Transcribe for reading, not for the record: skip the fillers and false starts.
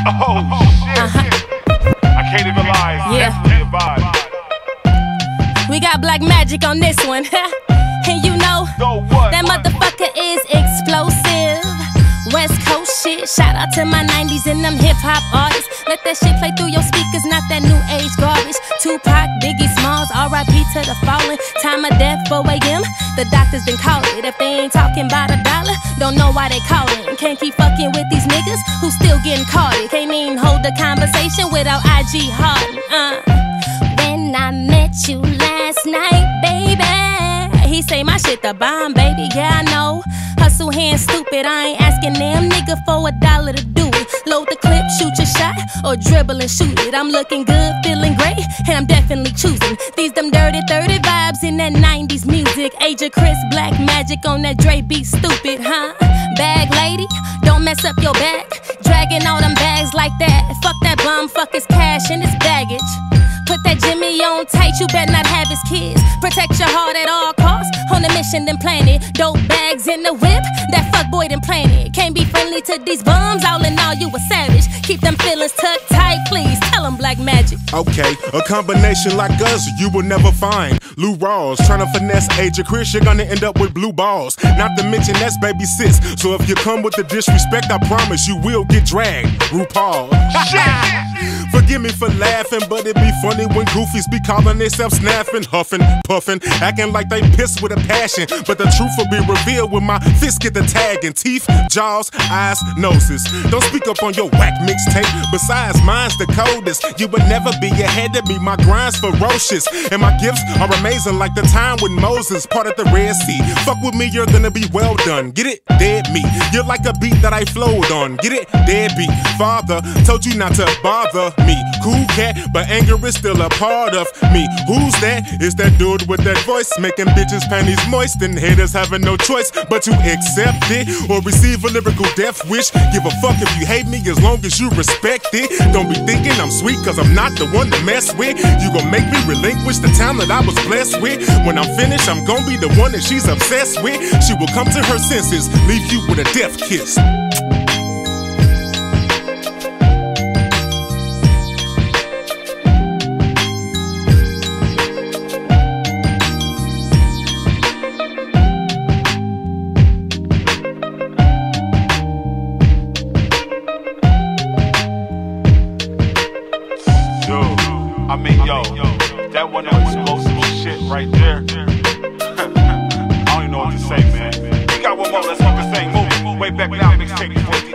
Oh shit. I can't even lie. Yeah. We got Black Magic on this one. And you know, that motherfucker is explosive. West Coast shit, shout out to my 90s and them hip-hop artists. Let that shit play through your speakers, not that new age garbage. Tupac, Biggie Smalls, R.I.P. to the fallen. Time of death, 4 a.m. The doctors been called it. If they ain't talking about $1, don't know why they call it. Can't keep fucking with these niggas who still getting caught. Can't even hold a conversation without IG hard. When I met you last night, baby, he say my shit the bomb, baby, yeah I know. Hustle hands stupid, I ain't asking them nigga for $1 to do it. Load the clip, shoot your shot, or dribble and shoot it. I'm looking good, feeling great, and I'm definitely choosing these them dirty 30 vibes in that 90s music. Age of Chris, Black Magic on that Dre beat, stupid, huh? Bag lady, don't mess up your back, dragging all them bags like that. Fuck that bum, fuck his cash and his baggage. Put that Jimmy on tight, you better not have his kids. Protect your heart at all costs, on a mission then plan it. Dope bags in the whip, that fuckboy then plan it. Can't be friendly to these bums, all in all you a savage. Keep them feelings tucked tight, please, tell them Black Magic. Okay, a combination like us you will never find. Lou Rawls, tryna finesse Age of Chris, you're gonna end up with blue balls. Not to mention that's baby sis, so if you come with the disrespect, I promise you will get dragged. RuPaul. Forgive me for laughing, but it be funny when goofies be calling themselves snapping, huffing, puffing, acting like they pissed with a passion. But the truth will be revealed when my fists get the tag in teeth, jaws, eyes, noses. Don't speak up on your whack mixtape. Besides, mine's the coldest. You would never be ahead of me. My grind's ferocious, and my gifts are amazing, like the time when Moses parted the Red Sea. Fuck with me, you're gonna be well done. Get it? Dead meat. You're like a beat that I flowed on. Get it? Deadbeat. Father told you not to bother me. Cool cat, but anger is still a part of me. Who's that? It's that dude with that voice, making bitches' panties moist and haters having no choice but to accept it or receive a lyrical death wish. Give a fuck if you hate me as long as you respect it. Don't be thinking I'm sweet cause I'm not the one to mess with. You gon' make me relinquish the talent I was blessed with. When I'm finished, I'm gon' be the one that she's obsessed with. She will come to her senses, leave you with a death kiss. That one explosive shit right there. I don't even know what to say, man. We got one more, let's fucking sing. Move way back now, mixtape before